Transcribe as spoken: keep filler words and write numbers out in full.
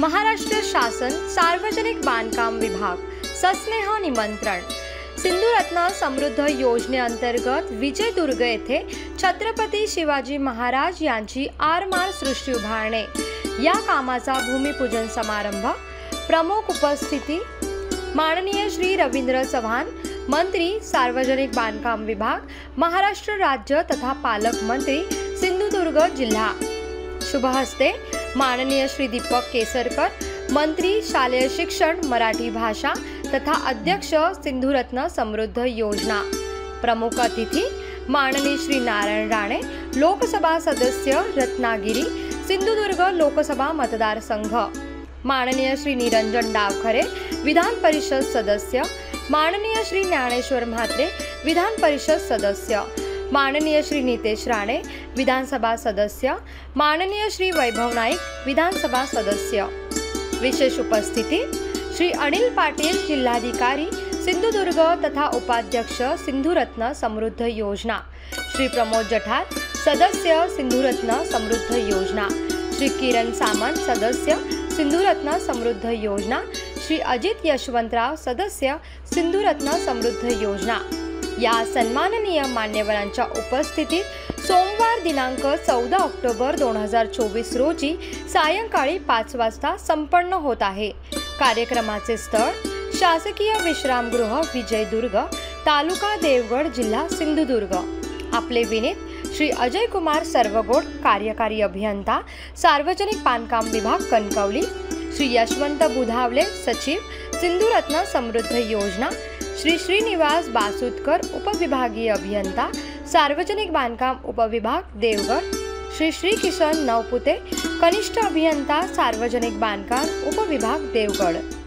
महाराष्ट्र शासन सार्वजनिक बांधकाम विभाग सस्नेह निमंत्रण सिंधुरत्न समृद्ध योजनेअंतर्गत विजयदुर्ग येथे छत्रपती शिवाजी महाराज यांची आरमार सृष्टी उभारणे या कामाचा भूमिपूजन समारंभ। प्रमुख उपस्थिती माननीय श्री रवींद्र चव्हाण, मंत्री सार्वजनिक बांधकाम विभाग, महाराष्ट्र राज्य तथा पालक मंत्री सिंधुदुर्ग जिल्हा। शुभ हस्ते माननीय श्री दीपक केसरकर, मंत्री शालेय शिक्षण मराठी भाषा तथा अध्यक्ष सिंधुरत्न समृद्ध योजना। प्रमुख अतिथी माननीय श्री नारायण राणे, लोकसभा सदस्य रत्नागिरी सिंधुदुर्ग लोकसभा मतदारसंघ। माननीय श्री निरंजन डावखरे, विधान परिषद सदस्य। माननीय श्री ज्ञानेश्वर म्हात्रे, विधान परिषद सदस्य। माननीय श्री नितेश राणे, विधानसभा सदस्य। माननीय श्री वैभव नाईक, विधानसभा सदस्य। विशेष उपस्थिती श्री अनिल पाटील, जिल्हाधिकारी सिंधुदुर्ग तथा उपाध्यक्ष सिंधुरत्न समृद्ध योजना। श्री प्रमोद जठार, सदस्य सिंधुरत्न समृद्ध योजना। श्री किरण सामंत, सदस्य सिंधुरत्न समृद्ध योजना। श्री अजित यशवंतराव, सदस्य सिंधुरत्न समृद्ध योजना। या सन्माननीय मान्यवरांच्या उपस्थितीत सोमवार दिनांक चौदा ऑक्टोबर दोन हजार चोवीस रोजी सायंकाळी पाच वाजता संपन्न होत आहे। कार्यक्रमाचे स्थळ शासकीय विश्रामगृह विजयदुर्ग, तालुका देवगड, जिल्हा सिंधुदुर्ग। आपले विनीत श्री अजय कुमार सर्वगोड, कार्यकारी अभियंता सार्वजनिक बांधकाम विभाग कणकवली। श्री यशवंत बुधावले, सचिव सिंधुरत्न समृद्ध योजना। श्री श्रीनिवास बासुतकर, उपविभागीय अभियंता सार्वजनिक बांधकाम उपविभाग देवगड। श्री श्री किशन नवपुते, कनिष्ठ अभियंता सार्वजनिक बांधकाम उपविभाग देवगड।